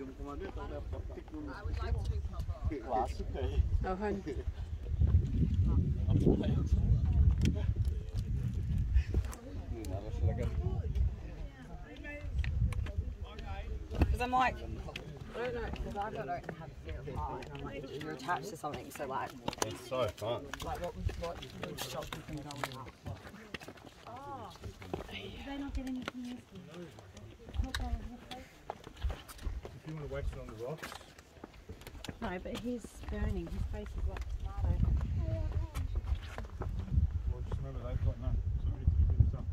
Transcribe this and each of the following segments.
Oh, hun. Because I'm like, I don't know, because I don't have fear of height, and I'm like, you're attached to something, so like... It's so fun. Like, what would stop you from going up? Oh. Did they not get anything yesterday? If you want to wax it on the rocks. No, but he's burning. His face is like tomato. Well, just remember they've got none. So we need to give them some.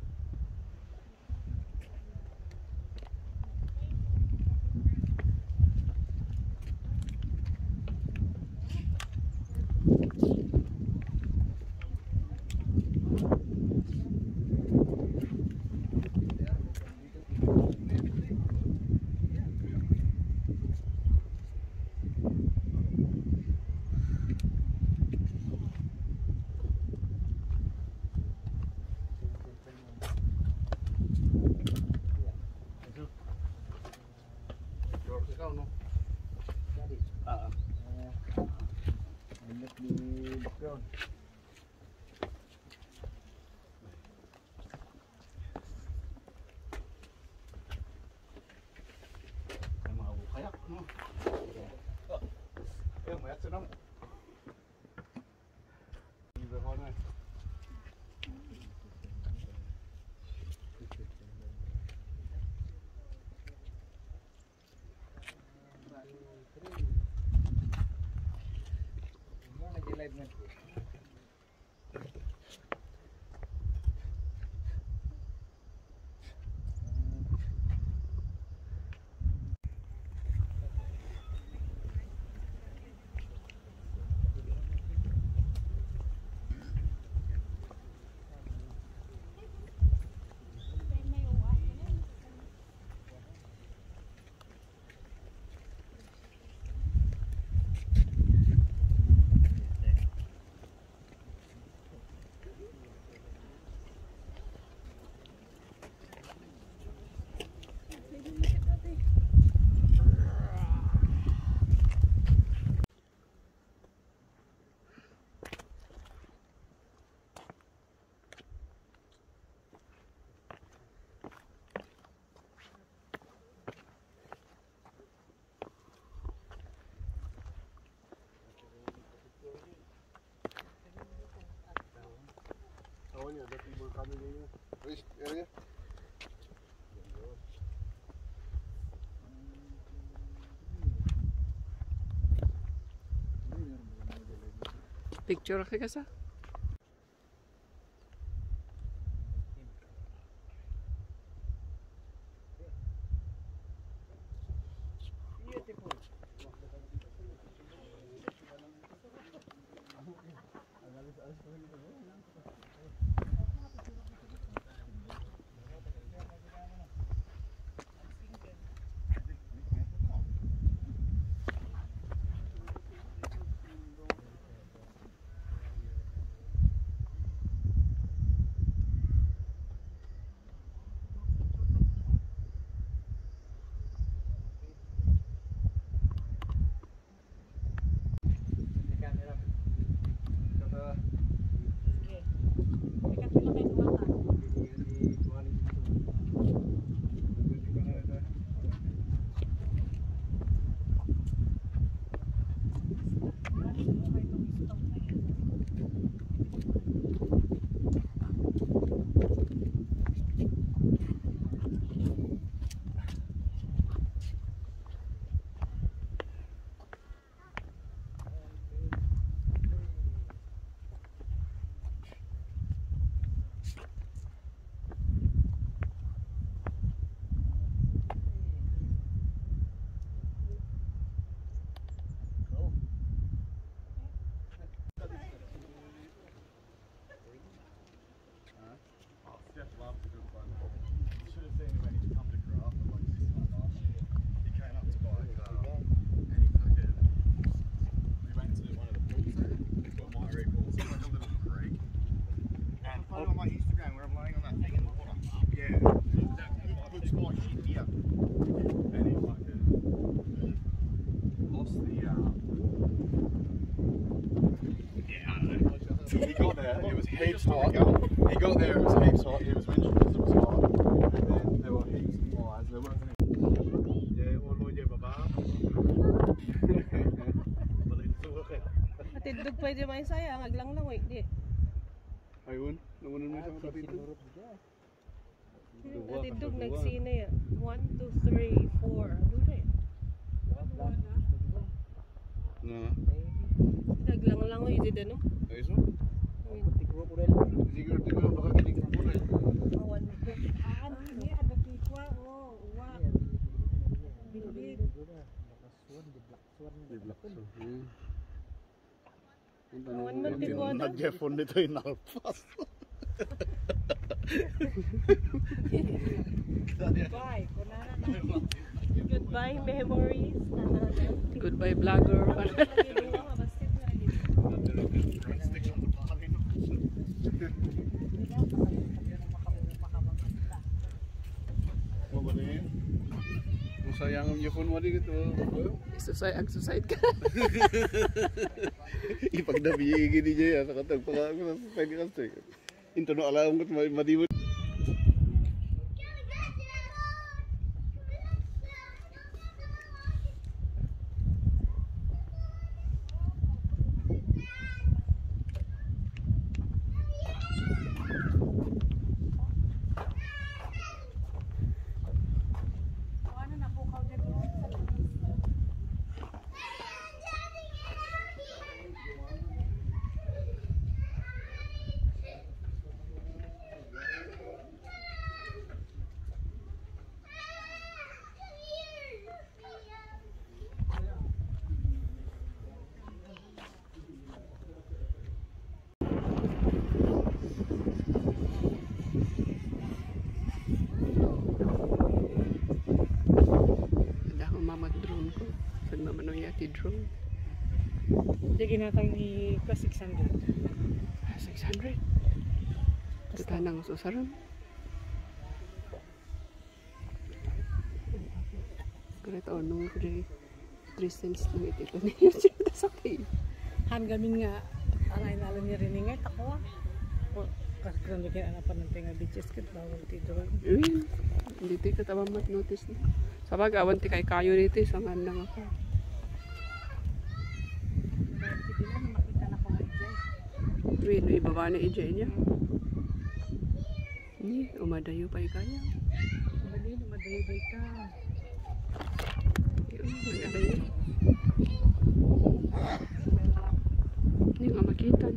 Which area? Picture ka sa? He got there, it was heaps hot. He got there, it was heaps hot. He was mentioned because it was hot. And then there were heaps of flies. There weren't any. Yeah, all the way baba. Matindog pa dyan may saya. Aglang lang, wait. Di. Ayun, namunan mo sa kapatid. Matindog, nagsina yan. 1, 2, 3, 4. Doon eh. Na. Aglang lang, wait. Di no? Ay, so? Wait. Siguro baka kinig mo na. Awan mo. Ini ada pikwa. Oh, uwak. Bilbig. Awan man pikwa na. Nag-Jeffon nito yung nalpas. Goodbye. Goodbye, memories. Goodbye, vlogger. Mo ba ni? Kung sayang ang Jeffon mo dito. Exercise ka. Ipagdabigi ni Jaya sa katag pag ako sa pwede kasi. Into no alam ko madiwid. Drone ko. Saan naman ang yati drone? Hindi ginatang ni ka 600. 600? Tatanang susaran. Correct o nung 3 cents nung itito niyo. That's okay. Han gamin nga ang inalam niya rin nga ako. Kasi kung hindi kinanapan ng tinga beaches kit bawal ti drone. Hindi ti katawang mag-notice na. Sabag awan ti kay kayo dito sangan lang ako. Makita na ko nga dyan. Wait, ibaba na i-jay niya. Ni, umadayo pa ikanya. Dali, madaybay ka. Yun, umadayo. Hindi nga makita.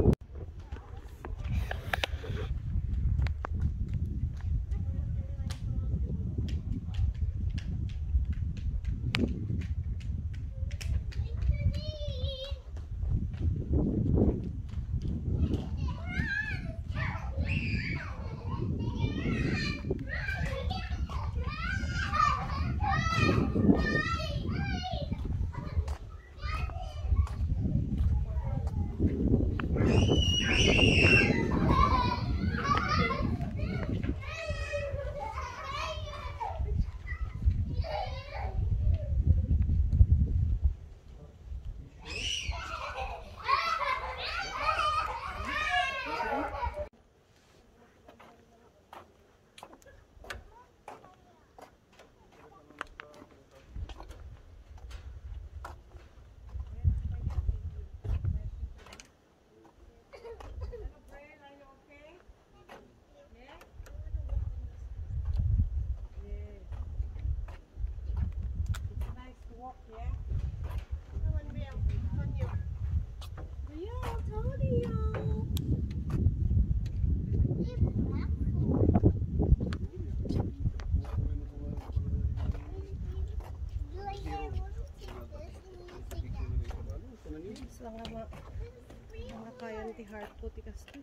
Mga kayan ti heart ko ti kasto.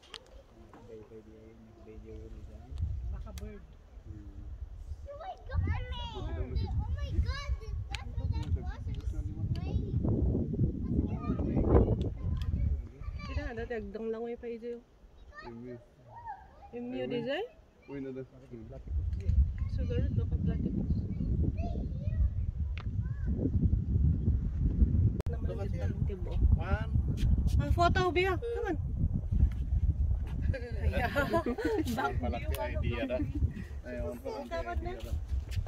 Baka bird. Oh my god, that's Tidak ada tagdang lang pa ijo. Yung new design? Uy na daw. Siguro do ka platypus. Naman dito tibo. One. Ang photo biya. Come on. Malaki idea na. Ayun, parang idea na.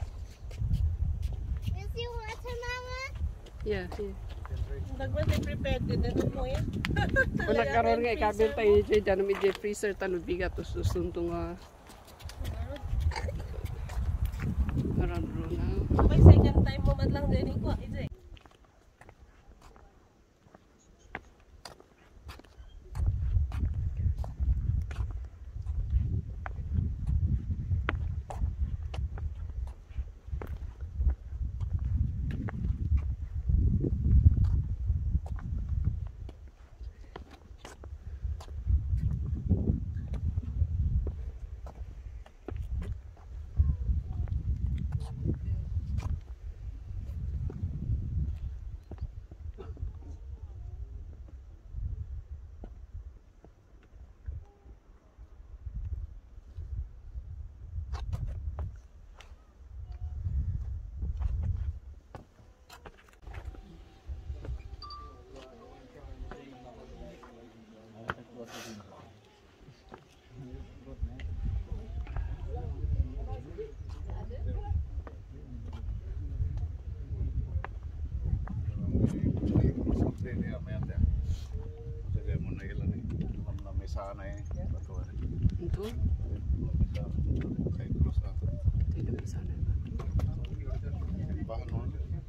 Is you watermelon? Yeah, yeah. Nagwan ay prepared din na mo yan. Kung nagkaroon nga ikabil tayo dyan, dyan namin dyan freezer, tanong bigat, to susuntong marano na. May second time mo man lang din ko. Sana eh. Ito? Kahit terus ako. Tidak bisa na. Bahan mo.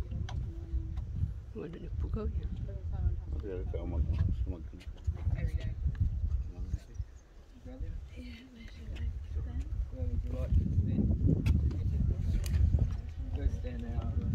Wala na pugaw yan. Dari ka mag Go stand out.